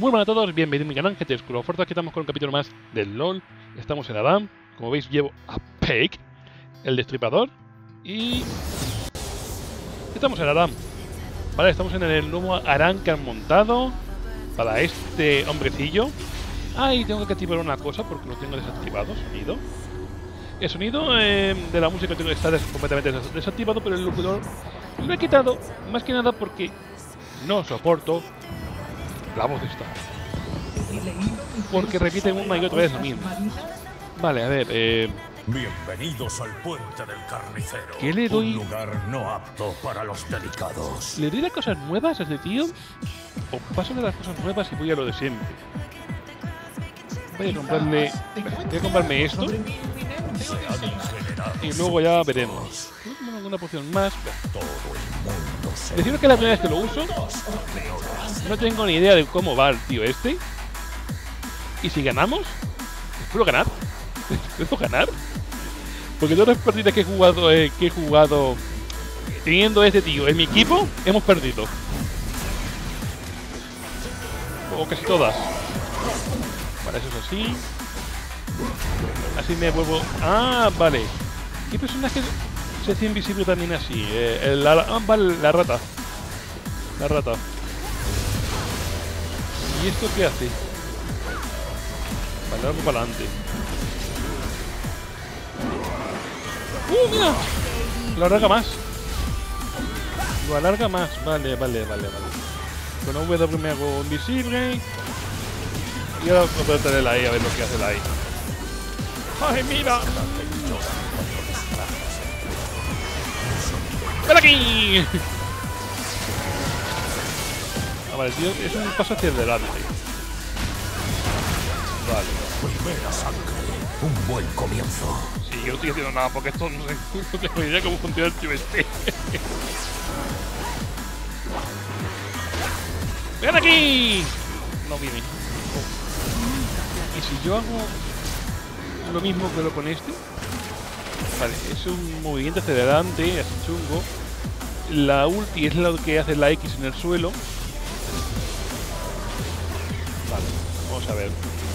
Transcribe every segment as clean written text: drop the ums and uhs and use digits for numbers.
Muy buenas a todos, bienvenidos a mi canal, gente Oscuro Fuerza. Aquí estamos con un capítulo más del LOL. Estamos en Adam. Como veis, llevo a Pyke, el destripador. Y estamos en Adam. Vale, estamos en el nuevo Aran que han montado para este hombrecillo. Ah, y tengo que activar una cosa porque lo tengo desactivado, sonido. El sonido de la música está completamente desactivado, pero el locutor lo he quitado más que nada porque no soporto la voz esta. Porque repiten una y otra vez lo mismo. Vale, a ver, Bienvenidos al puente del carnicero. ¿qué le doy? Un lugar no apto para los delicados. ¿Le doy las cosas nuevas a este tío? ¿O paso de las cosas nuevas y voy a lo de siempre? Voy a comprarme esto. Y luego ya veremos. Tengo alguna poción más. Deciros que la primera vez que lo uso, no tengo ni idea de cómo va el tío este. Y si ganamos, ¿puedo ganar? ¿Puedo ganar? Porque todas las partidas que he jugado teniendo a este tío en mi equipo, hemos perdido. O casi todas. Vale, eso es así. Así me vuelvo... Ah, vale. ¿Qué personaje se hace invisible también así? Vale, la rata. La rata. ¿Y esto qué hace? Vale, algo para adelante. ¡Mira! Lo alarga más. Lo alarga más. Vale. Con W me hago invisible. Y ahora voy a apretar el ahí a ver lo que hace el ahí. ¡Ay, mira! ¡Ven aquí! Ah, vale, tío, es un paso hacia adelante. Vale. Primera sangre. Un buen comienzo. Sí, yo no estoy haciendo nada porque esto no sé, no tengo idea cómo funciona el tío este. ¡Ven aquí! No viene. ¿Y si yo hago lo mismo que lo con este? Vale, es un movimiento hacia adelante, así chungo. La ulti es lo que hace la X en el suelo. Vale, vamos a ver.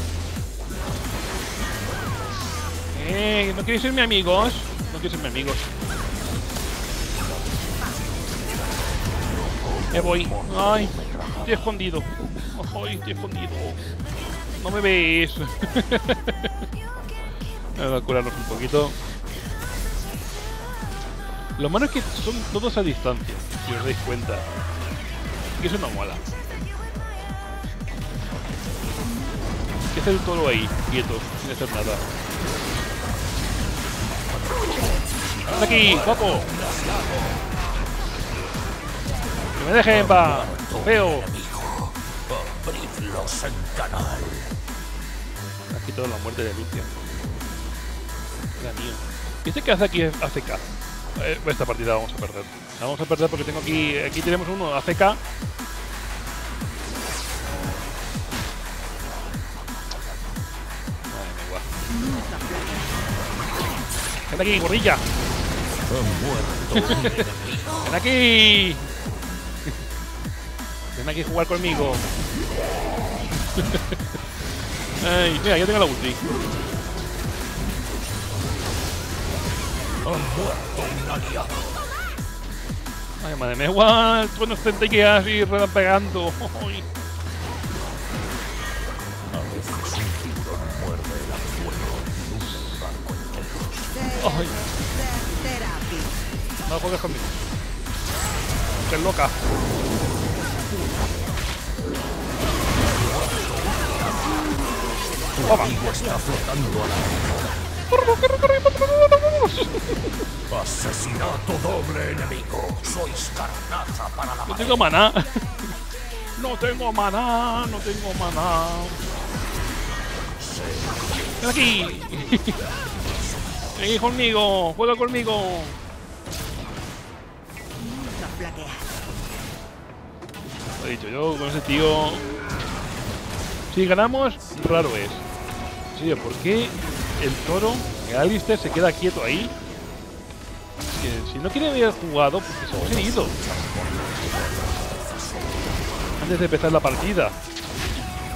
¿No queréis ser mis amigos? No queréis ser mis amigos. Me voy. Ay, estoy escondido. Ay, estoy escondido. No me ves. Vamos a curarnos un poquito. Lo malo es que son todos a distancia, si os dais cuenta. Y eso no mola. ¿Qué hace el toro ahí, quieto, sin hacer nada? ¡Ven aquí, guapo! ¡Que me dejen, va! ¡Feo! Abridlos en canal. Ha quitado la muerte de Lucia. Era mío. ¿Y este que hace aquí es AFK? Esta partida vamos a perder. La vamos a perder porque tengo aquí... Aquí tenemos uno AFK. Vale, me igual. ¡Ven aquí, gorrilla! ¡Ven aquí! Ven aquí a jugar conmigo. Ay, mira, ya tengo la ulti. Ay, madre, me da igual. Tú no estás aquí así pegando. Ay. Ay. No juegues conmigo. Que es loca. Toma. Está flotando a la... Asesinato doble enemigo. Sois carnaza para la... No tengo maná. No tengo maná. No tengo maná. Ven aquí. Ven conmigo. Juega conmigo. Lo he dicho yo con ese tío. Si ganamos, raro es. Sí, ¿por qué el toro, el Alistair, se queda quieto ahí? Es que si no quiere haber jugado, porque se ha ido antes de empezar la partida.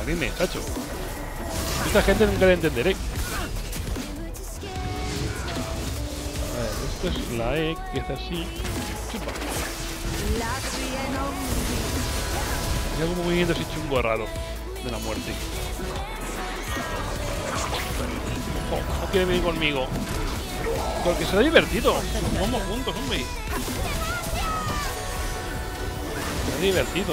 Dime, chacho. Esta gente nunca la entenderé. A ver, esto es la E, que es así. Chupa. Hay algún movimiento así chungo raro de la muerte. Oh, no quiere venir conmigo. Porque será divertido. Vamos juntos, hombre. Será divertido.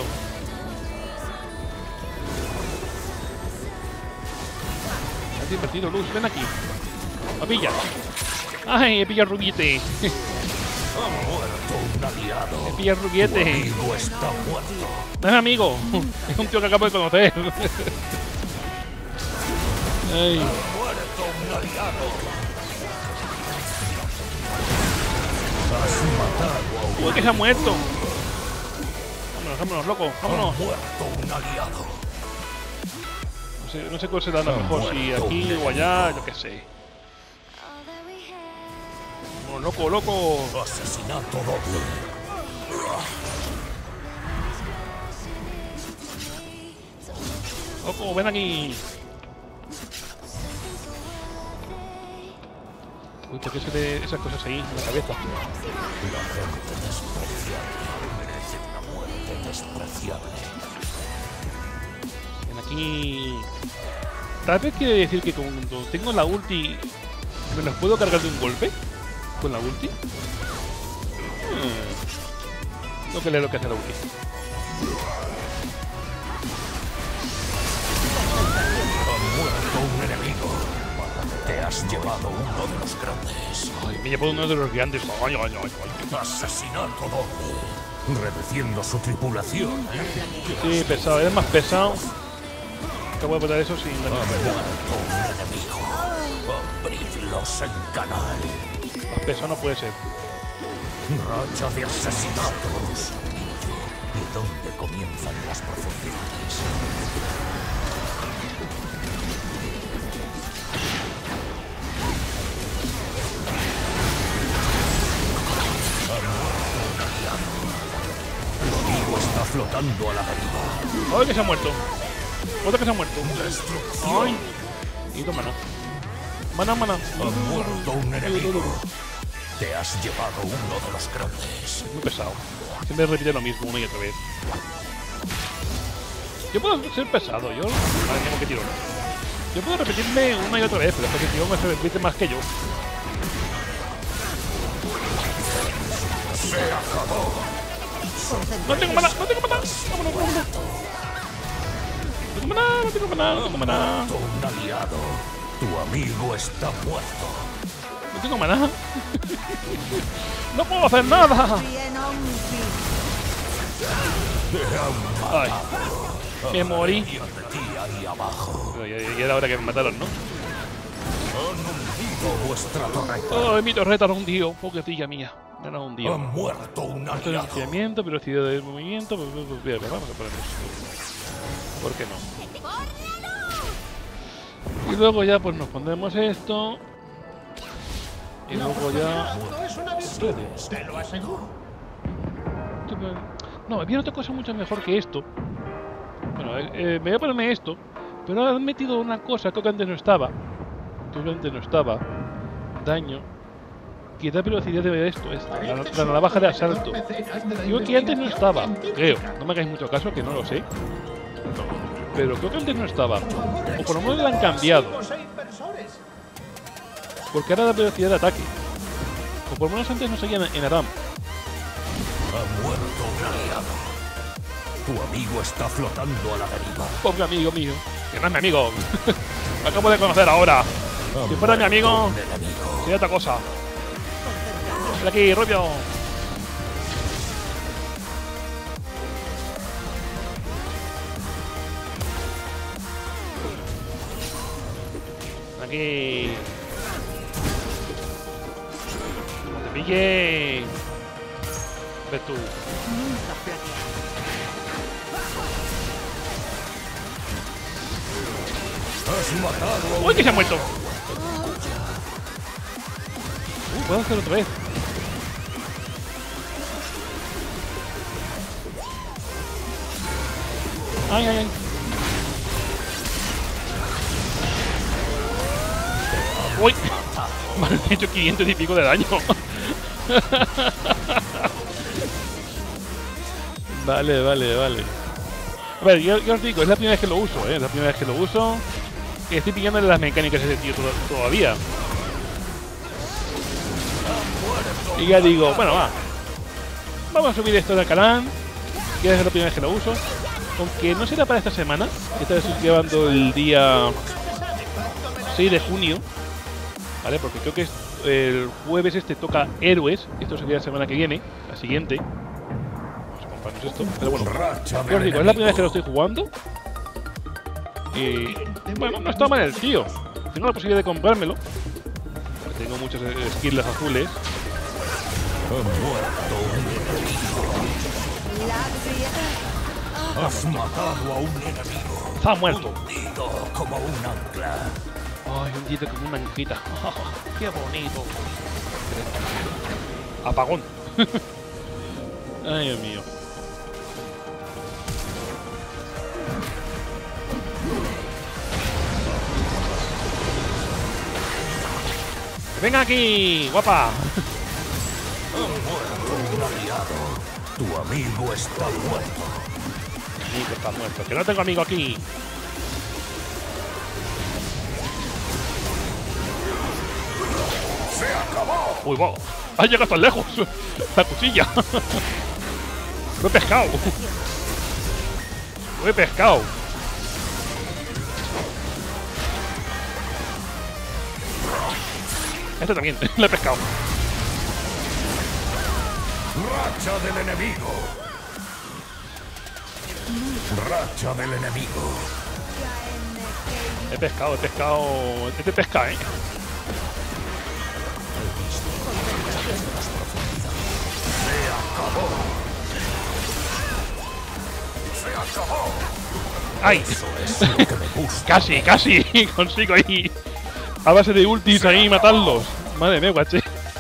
Es divertido, Luz. Ven aquí. A pilla. Ay, he pillado rubiete. Ha muerto un aliado. He pillado Tu rubiete. amigo está muerto. No es amigo. Es un tío que acabo de conocer. Ay. Ha muerto un aliado. Has matado a Uy, que se ha muerto. Vámonos, vámonos, loco. Vámonos. Ha muerto un aliado. No sé cuál será la mejor. Si aquí o allá, yo qué sé. Vámonos, loco, loco. Asesinato doble. Loco, ven aquí. Uy, ¿por qué se ve esas cosas ahí en la cabeza? La gente despreciable merece una muerte despreciable. Ven aquí. Tal vez quiere decir que cuando tengo la ulti, ¿me los puedo cargar de un golpe? ¿Con la ulti? Tengo que leer lo que hace la ulti. Ha muerto un enemigo. Te has llevado uno de los grandes. Ay, me he llevado uno de los grandes. Ay, ay, ay, ay. Asesinato doble. Reduciendo su tripulación. Sí, pesado, es más pesado. Acabo de botar eso sin Ha daño. muerto un enemigo. Abridlos en canal. Más pesado no puede ser. Racha de asesinatos. ¿Y dónde comienzan las profundidades? Tu amigo está flotando a la deriva. ¡Ay, que se ha muerto! Otra que se ha muerto. Destrucción. ¡Ay! Y toma, mana, mana. Ha muerto un enemigo. Te has llevado uno de los grandes. Muy pesado. Siempre repite lo mismo una y otra vez. Yo puedo ser pesado, yo... Vale, tengo que tirón. Yo puedo repetirme una y otra vez, pero es que el tío me se repite más que yo. Se acabó. ¡No tengo mana! ¡No tengo mana! ¡Vámonos, vámonos! ¡No tengo mana! ¡No tengo mana! ¡No tengo mana! Muerto un aliado. Tu amigo está muerto. ¡No tengo mana! ¡No puedo hacer nada! Te han matado. ¡Ay! Me morí. Y de ti ahí abajo. Pero ya era hora que me mataron, ¿no? Han hundido vuestra torreta. ¡Ay, mi torreta la hundió! Pobrecilla mía. Me la hundió. Ha muerto un Esto es aliado. enfriamiento, velocidad de movimiento. Vamos a poner eso. ¿Por qué no? Y luego ya pues nos pondremos esto. Y luego ya... Es una virtud, te lo aseguro. No, había otra cosa mucho mejor que esto. Bueno, me voy a ponerme esto. Pero han metido una cosa, creo que antes no estaba. Daño. Que da velocidad de esto, la navaja de asalto. Digo que antes no estaba, creo. No me hagáis mucho caso, que no lo sé. Pero creo que antes no estaba. O por lo menos la han cambiado. Porque ahora da velocidad de ataque. O por lo menos antes no seguía en Adam. Ha muerto un aliado. Tu amigo está flotando a la deriva. Pobre amigo mío. Que no es mi amigo. Lo acabo de conocer ahora. Si fuera mi amigo, Un enemigo. sería otra cosa. Ven aquí, Rubio. Aquí. Como te pille. Ves tú. Has matado a un... ¡Uy, que se ha muerto! Puedo hacer otra vez. Ay, ay, ay. ¡Uy! Me han hecho 500 y pico de daño. Vale. A ver, yo os digo, es la primera vez que lo uso, Es la primera vez que lo uso. Estoy pillándole las mecánicas a ese tío todavía. Y ya digo, bueno, va. Vamos a subir esto al canal. Que es la primera vez que lo uso. Aunque no será para esta semana. Esta vez estoy llevando el día 6 de junio. ¿Vale? Porque creo que el jueves este toca Héroes. Esto sería la semana que viene. La siguiente. Vamos a comprarnos esto. Pero bueno, ¿qué os digo? Es la primera vez que lo estoy jugando. Y bueno, no está mal el tío. Tengo la posibilidad de comprármelo. Porque tengo muchas skills azules. Has matado a un enemigo. Está muerto. Hundido como un ancla. Ay, hundido como una anquita. Qué bonito. Apagón. Ay, Dios mío. ¡Venga aquí, guapa! Ha muerto un aliado. Tu amigo está muerto. Sí, que está muerto. Que no tengo amigo aquí. ¡Se acabó! Uy, wow. ¡Ha llegado tan lejos! ¡La cuchilla! ¡Lo he pescado! ¡Lo he pescado! Este también, lo he pescado. ¡Racha del enemigo! ¡Racha del enemigo! He pescado. Este pesca, ¿eh? ¡Se acabó! ¡Se acabó! ¡Ay! Eso es lo que me gusta. Casi consigo ahí. A base de ultis ahí matarlos. Madre mía, guache.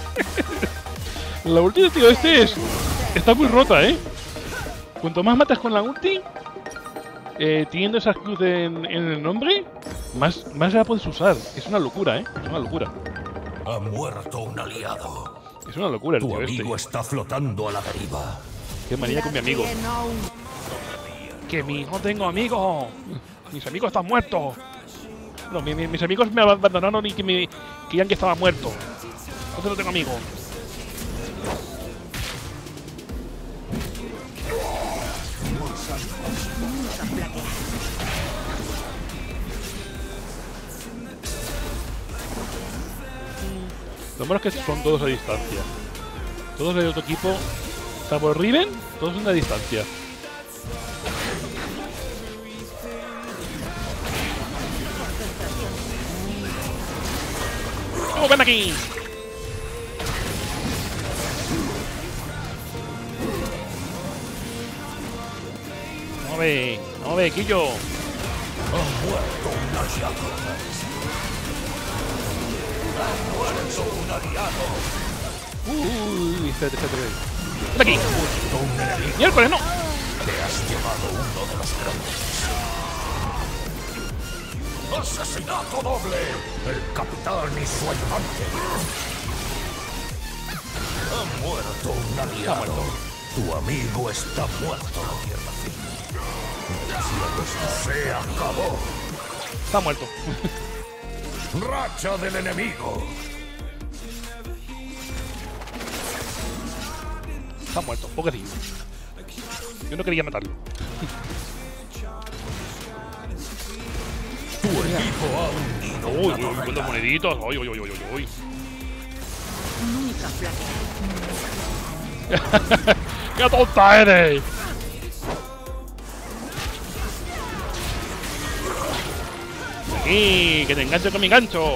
La ulti del tío este está muy rota, ¿eh? Cuanto más matas con la ulti, teniendo esa cruz en el nombre, más la puedes usar. Es una locura, ¿eh? Es una locura. Ha muerto un aliado. Es una locura el Tu tío amigo este. está flotando a la deriva. Qué manía con mi amigo. Que no tengo amigos. Mis amigos están muertos. No, mis amigos me abandonaron y que creían que estaba muerto. Entonces no tengo amigos. Lo malo es que son todos a distancia. Todos de otro equipo, salvo Riven, todos son a distancia. ¡Oh, ven aquí! ¡No ve, Quillo! Ha muerto un aliado. Ha muerto un aliado. Uy, espérate. ¡Ven aquí! Ha muerto un enemigo. ¡Miércoles, no! Te has llevado uno de los grandes. ¡Asesinato doble! El capitán y su ayudante. Ha muerto un aliado. Tu amigo está muerto. Se acabó. Está muerto. Racha del enemigo. Está muerto, pobrecillo. Yo no quería matarlo. Tu equipo ha hundido Uy, una cuántas moneditas. Uy. ¡Qué tonta eres! ¡Sí! ¡Que te engancho con mi gancho!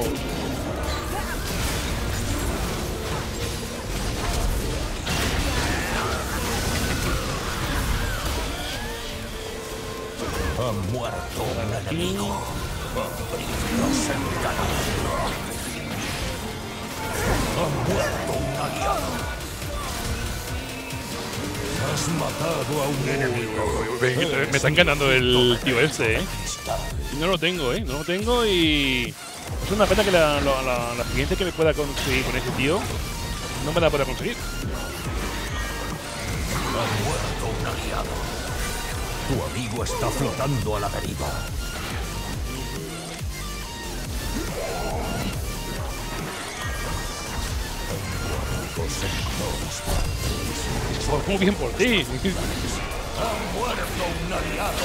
Ha muerto un enemigo. Nos encanará. Ha muerto un aliado. Has matado a un enemigo. Me están ganando el tío este, ¿eh? No lo tengo, No lo tengo y... Es una pena que la siguiente que me pueda conseguir con ese tío no me la pueda conseguir. Ha muerto un aliado. Tu amigo está flotando a la deriva. Pues muy bien por ti. Ha muerto un aliado.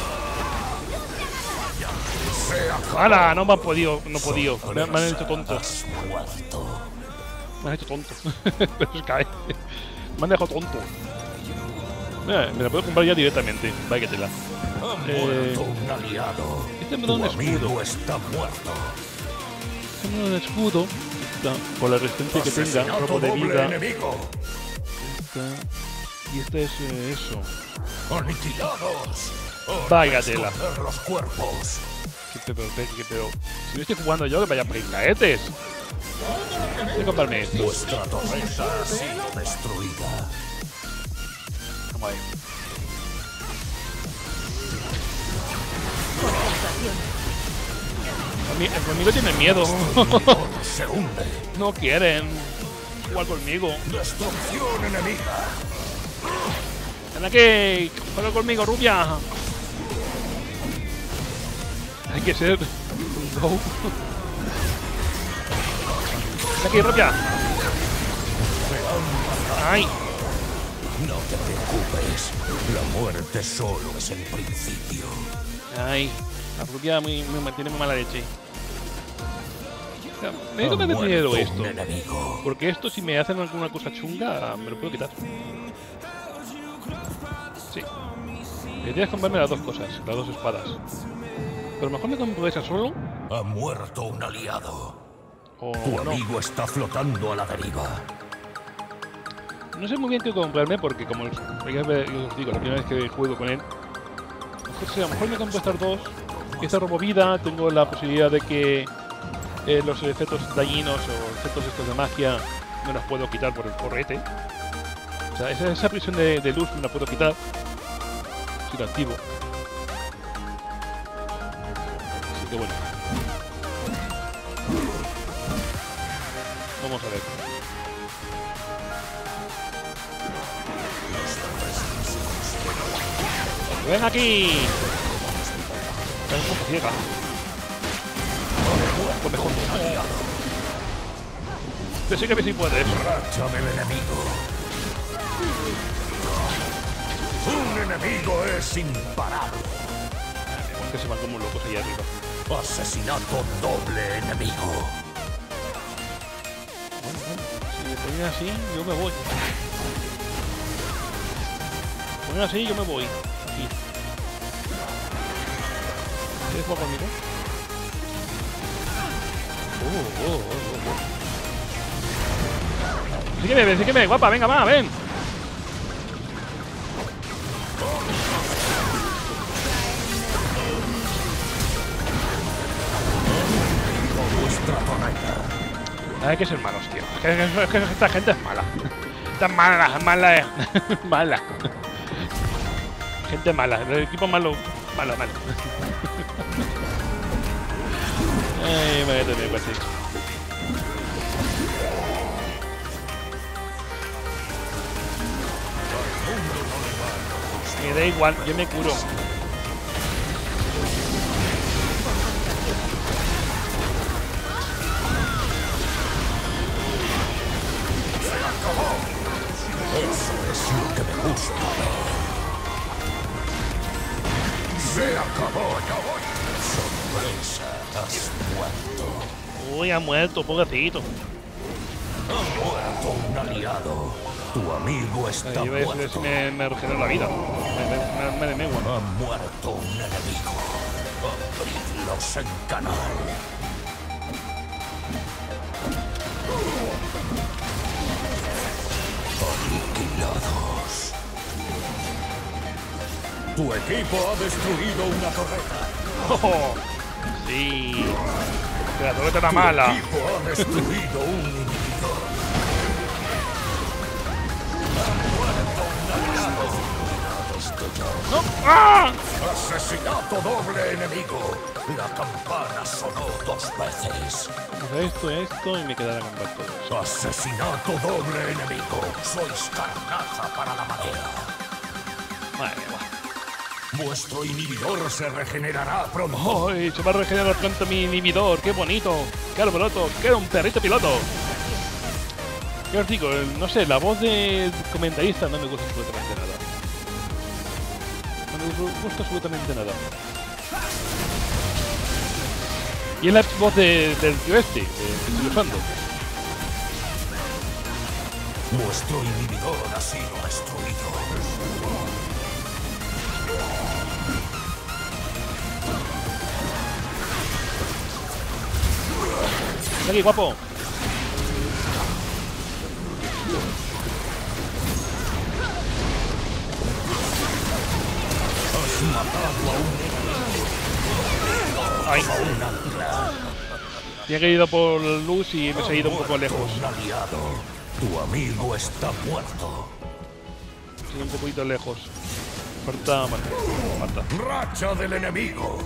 ¡Hala! No me han podido, no he podido. Me han hecho tonto. Has muerto. Me han hecho tonto. Pero es que me han dejado tonto. Mira, me la puedo comprar ya directamente. Vaya que tela. Ha muerto un aliado. Este me da un Tu escudo. amigo está muerto. Este me da un escudo. Está, con la resistencia que tenga, Asesinato robo de doble vida. enemigo. Y este es eso. Aniquilados. Vaya tela. Esconder los cuerpos. Pero si no estoy jugando yo, que vaya pringaetes. Voy a comprarme esto. Vuestra torreta ha sido destruida. Vamos a ver. Conmigo tienen miedo. Se hunde. No quieren jugar conmigo. Destrucción enemiga. Ven aquí, juega conmigo, rubia. Hay que ser un go. Ven aquí, rubia. Ay, No te preocupes. La muerte solo es el principio. ay. La rubia me tiene muy mala leche. Me Ha da miedo muerto esto. un enemigo. Porque esto, si me hacen alguna cosa chunga, me lo puedo quitar. Sí. Querías comprarme las dos cosas, las dos espadas. Pero mejor me compro esa solo. Ha muerto un aliado. O Tu no. amigo está flotando a la deriva. No sé muy bien qué comprarme porque como os digo, la primera vez que juego con él. A lo mejor me compro estas dos. Esta robo vida, tengo la posibilidad de que los efectos dañinos o efectos estos de magia me los puedo quitar por el correte. O sea, esa prisión de luz me la puedo quitar si lo activo. Así que bueno. Vamos a ver. ¡Ven aquí! Está un poco ciega. Pues mejor. Persígueme si puedes. Racha del enemigo. Un enemigo es imparable. Que se van como locos ahí arriba. Asesinato doble enemigo. Si me ponen así, yo me voy. Si me ponen así, yo me voy. Aquí. ¿Quieres jugar conmigo? Sígueme, guapa, venga, va, ven. Vuestra torreta. Hay que ser malos, tío. Es que esta gente es mala. Está mala, mala. Gente mala. El equipo malo. Malo. Ay, me voy a tener que hacer. Me da igual, yo me curo. Eso es lo que me gusta. Se acabó. Sorpresa, has muerto. Uy, ha muerto, pobrecito. Ha muerto un aliado. Tu amigo está Yo voy a ver muerto. si me regenera la vida. Me de megua. Ha muerto un enemigo. Abridlos en canal. Aniquilados. Tu equipo ha destruido una torreta. Oh, sí. Que la torreta era mala. Tu equipo ha destruido un inhibidor. Ha muerto un aliado. ¡No! ¡Ah! Has Asesinato doble enemigo. La campana sonó 2 veces. Esto y me quedará con todo. Asesinato doble enemigo. Sois carnaza para la madera. Madre mía. Vuestro inhibidor se regenerará pronto. ¡Ay! Se va a regenerar pronto mi inhibidor. ¡Qué bonito! ¡Qué alboroto! ¡Qué era un perrito piloto! ¿Qué os digo? No sé, la voz del comentarista no me gusta absolutamente nada. No me gusta absolutamente nada. Y es la voz del tío este, que estoy usando. Vuestro inhibidor ha sido destruido. ¡Ven aquí, guapo! Has matado a un ¡Ay! Tenía que ir ido por luz y me he ido un poco lejos. Un aliado. Tu amigo está muerto. Estoy un poquito lejos. Falta... Falta. Racha del enemigo.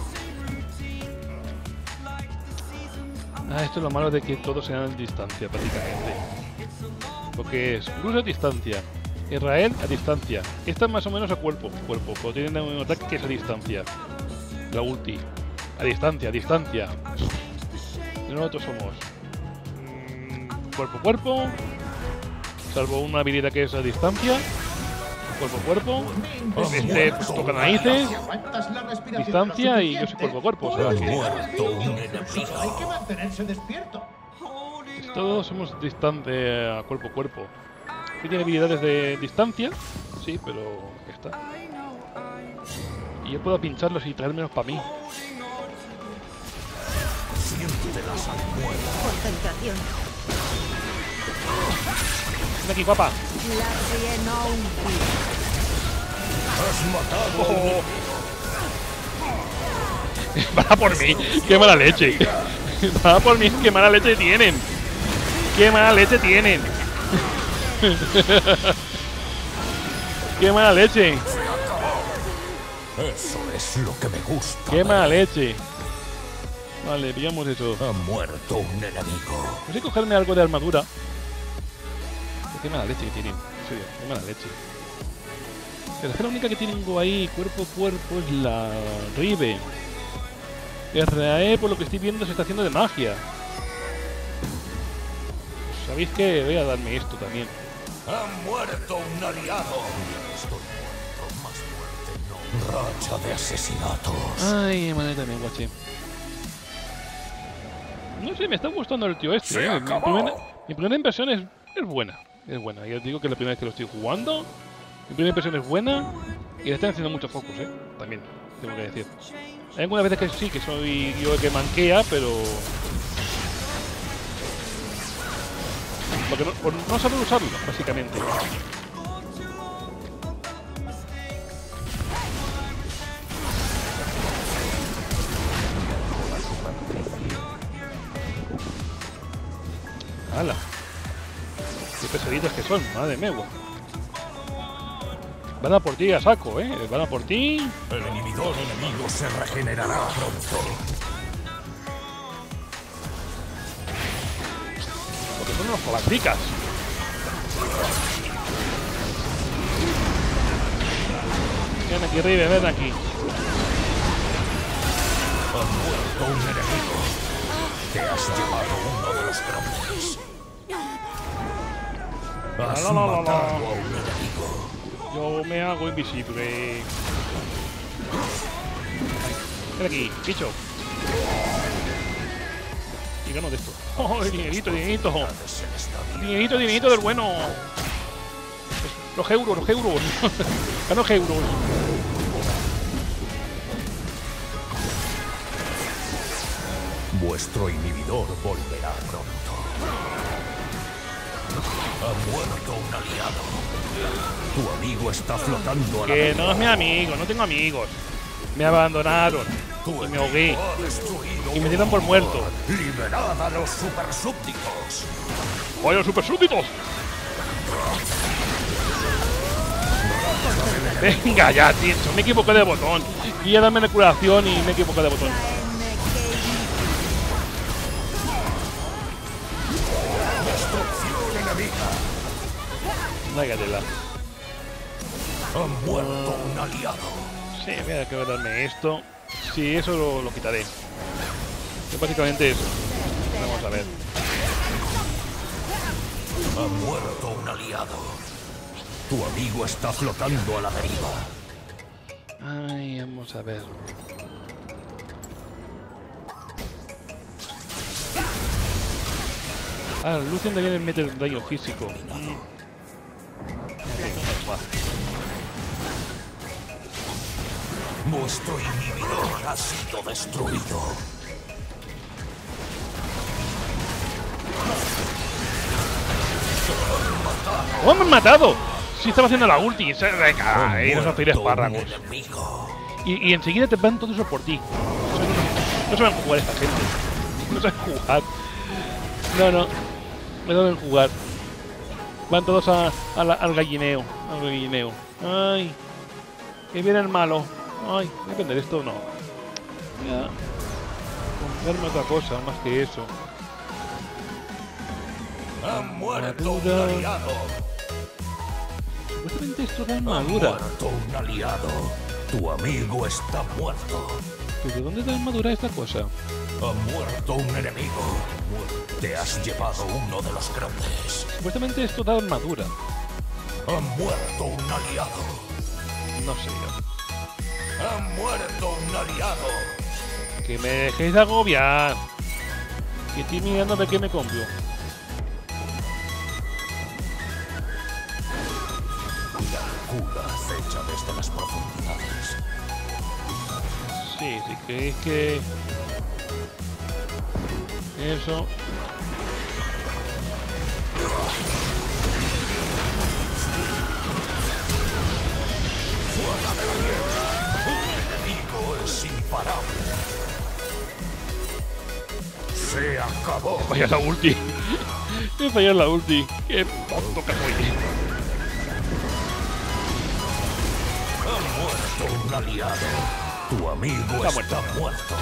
Esto es lo malo de que todos sean a distancia, prácticamente. Porque es Luz a distancia, Israel a distancia. Esta es más o menos a cuerpo, pero tienen un ataque que es a distancia. La ulti. A distancia, a distancia. Y nosotros somos... cuerpo a cuerpo. Salvo una habilidad que es a distancia. Cuerpo a cuerpo. Este toca narices. Distancia y yo soy cuerpo a cuerpo. O sea que Muerto un enemigo. Hay que mantenerse despierto. todos somos distancia a cuerpo a cuerpo. ¿Sí tiene habilidades de distancia? Sí, pero ya está. Y yo puedo pincharlos y traérmelos para mí. Siente la salmuera. Concentración. Ven aquí, guapa. Has matado a un Va por mí. Qué mala leche. Va por mí. Qué mala leche tienen. Qué mala leche tienen. Qué mala leche. Eso es lo que me gusta. Qué mala leche. Vale, pillamos eso. Ha muerto un enemigo. No sé cogerme algo de armadura. Qué mala leche que tienen. En serio, qué mala leche. Pero es que la única que tengo ahí cuerpo a cuerpo es la Rive. RAE, por lo que estoy viendo, se está haciendo de magia. Pues, ¿sabéis qué? Voy a darme esto también. Ha muerto un aliado. Estoy muerto, más muerte no. Racha de asesinatos. Ay, madre también, guache. No sé, me está gustando el tío este. Se acabó. Mi primera impresión es buena. Es buena. Ya os digo que es la primera vez que lo estoy jugando. Mi primera impresión es buena. Y le están haciendo mucho focus, también, tengo que decir. Hay algunas veces que sí, que soy yo el que manquea, pero... porque no, por no saber usarlo, básicamente. ¡Hala! Qué pesaditos que son, madre mía. Van a por ti a saco, van a por ti. El inhibidor enemigo se regenerará pronto. Porque son unos colacicas. Ven aquí, Rive, ven aquí. Ha muerto un enemigo. Te has llevado uno de los grandes. Has La, la, la, la, matado la. a un enemigo. Yo me hago invisible. Ven aquí, bicho. Y gano de esto. ¡Oh, dinerito, dinerito! Se le está viendo. Dinerito, dinerito del bueno. Los euros, los euros. Gano euros. Vuestro inhibidor volverá pronto. Ha muerto un aliado. Tu amigo está flotando a la Que deriva. no es mi amigo, no tengo amigos. Me abandonaron. Tu Y me ahogué. enemigo ha destruido Y me un dieron por inhibidor. muerto. Liberad a los supersúbditos. ¡Vaya super súbditos! Racha del Venga ya, tío. Me equivoqué de botón. Y dame la curación y me equivoqué de botón. Destrucción enemiga. Váyatela. Ha muerto un aliado. Sí, voy a quedarme esto. Sí, eso lo quitaré. Es básicamente eso. Vamos a ver. Ha muerto un aliado. Tu amigo está flotando a la deriva. Ay, vamos a ver. Ah, Lucian debería meter daño físico. Nuestro inhibidor ha sido destruido. ¡Oh, me han matado! Sí, estaba haciendo la ulti. Y nos hacen espárragos. Y enseguida te van todos por ti. No saben jugar esta gente. No saben jugar. No saben jugar. Van todos al gallineo. Al gallineo. Ay. Que viene el malo. Ay, voy a vender esto no. Voy a comprarme otra cosa más que eso. Ha muerto un aliado. Supuestamente esto da Ha armadura. muerto un aliado. Tu amigo está muerto. ¿Pero de dónde da armadura esta cosa? Ha muerto un enemigo. Te has llevado uno de los grandes. Supuestamente esto da armadura. Ha muerto un aliado. No sé yo. Ha muerto un aliado. Que me dejéis de agobiar. Que estoy mirando de qué me compro. La locura acecha desde las profundidades. Sí, si creéis que... Eso... Fuera de la niebla. Un enemigo es imparable. Se acabó. Vaya la ulti. Me fallado la ulti. Qué tonto que soy. Ha muerto un aliado. Tu amigo está muerto.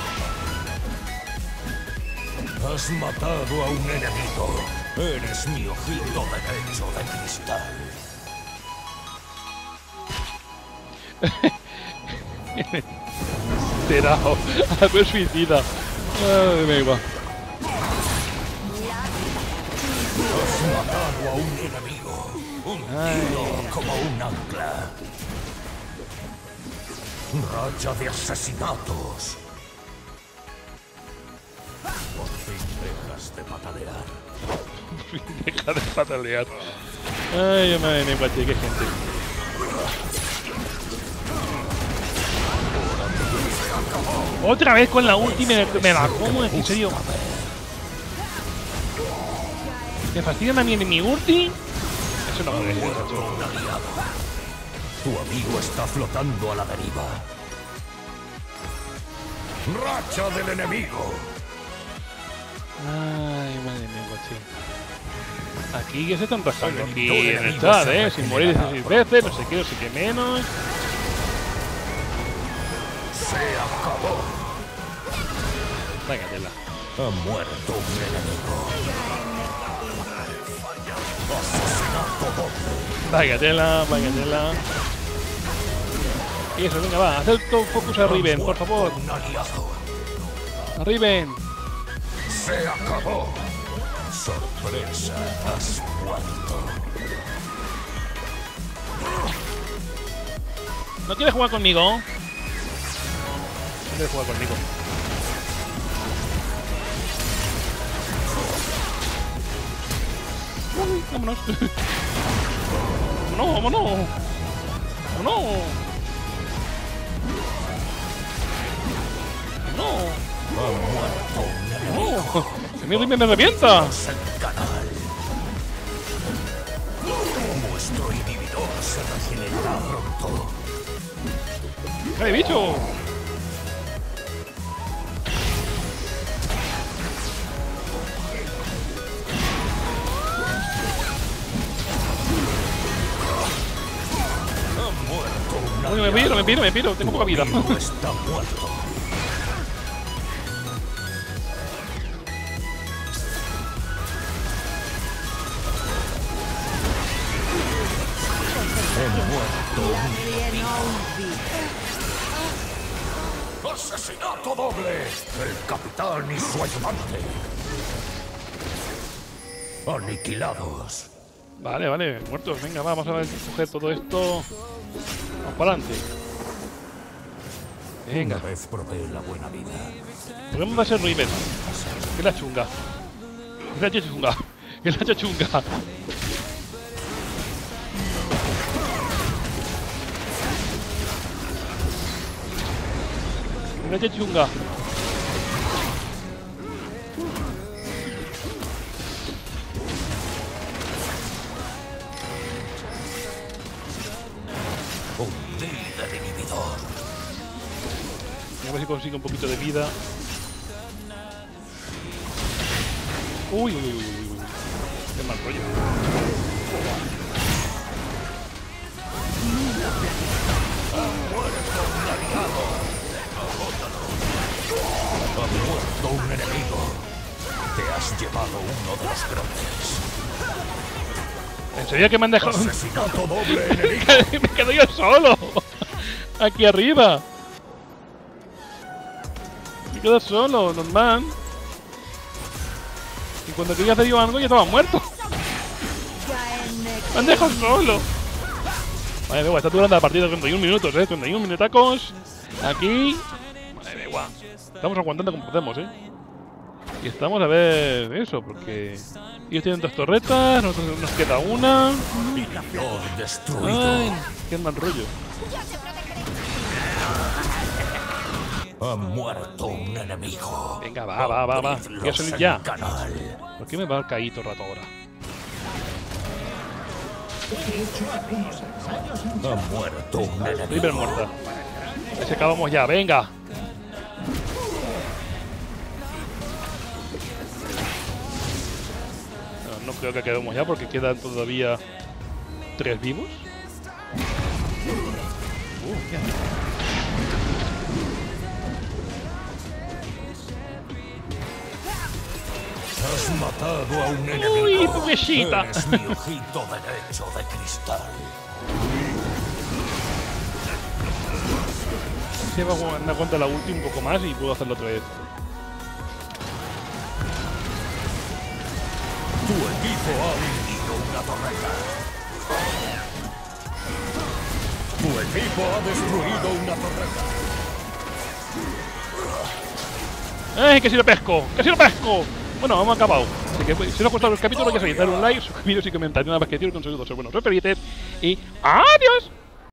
Has matado a un enemigo. Eres mi ojito derecho de cristal. Enterado. A ver suicida. Ay, me va. Has matado a un enemigo. Un tiro como un ancla. Racha de asesinatos. Por fin dejas de patalear. Deja de patalear. Ay, madre mía, qué gente. Otra vez con la ulti me la como, en serio. ¿Me fastidian a mí en mi ulti? Eso no puede ser, macho. Tu amigo está flotando a la deriva. Racha del enemigo. Ay, madre mía, guachi. Aquí que se están rascando aquí en el chat, sin morir 16 veces, no sé qué, no sé qué menos. Se acabó. Váyatela. Ha muerto un enemigo. Asesinato doble. Váyatela. Y eso, venga, va, haz el top focus a Riven, por favor. Un aliado. A Riven. Se acabó. Sorpresa, has muerto. ¿No quieres jugar conmigo? No quieres jugar conmigo. Uy, vámonos. Vámonos. Ha muerto un enemigo. Mi Riven me revienta. El canal. Nuestro inhibidor se regenerará pronto. ¡Ay, bicho! Ha muerto un me piro. Tengo poca vida. Amigo está muerto. He muerto. ¡Asesinato doble! El capitán y su ayudante. Aniquilados. Vale, muertos. Venga, vamos a coger todo esto. Vamos para adelante. Venga. Una vez probé la buena vida. Podemos hacer Riven. Que la chunga. Que la chunga. Que la chunga. Que la chunga. Un líder inhibidor. A ver si consigo un poquito de vida. Uy. Qué mal rollo. Ha muerto un enemigo. Te has llevado uno de los grandes. ¿En serio que me han dejado? Asesinato doble enemigo. Me quedo yo solo. Aquí arriba. Me quedo solo, normal. Y cuando quería hacer yo algo ya estaba muerto. Me han dejado solo. Vale, está durando la partida 31 minutos, 31 minutacos. Aquí. Madre mía, estamos aguantando como podemos, Y estamos a ver eso, porque ellos tienen dos torretas, nosotros nos queda una. Inhibidor destruido. Ay, qué mal rollo. Ha muerto un enemigo. Venga, va. Quiero salir ya. Canal. ¿Por qué me va a caer todo el rato ahora? Ha muerto un Riven enemigo. muerta. Ese acabamos ya, venga. No creo que acabemos ya porque quedan todavía 3 vivos. Ya. Has matado a un enemigo. Uy, pobrecita. Eres mi ojito derecho de cristal. Si me voy a dar cuenta la última un poco más y puedo hacerlo otra vez. Tu equipo ha hundido una torreta. Tu equipo ha destruido una torreta. ¡Ay, que si lo pesco! ¡Que si lo pesco! Bueno, hemos acabado. Así que si os ha gustado el capítulo, ya sabéis, dar un like, suscribiros y comentar. Una vez que tiro con saludos, ser buenos, referites y ¡adiós!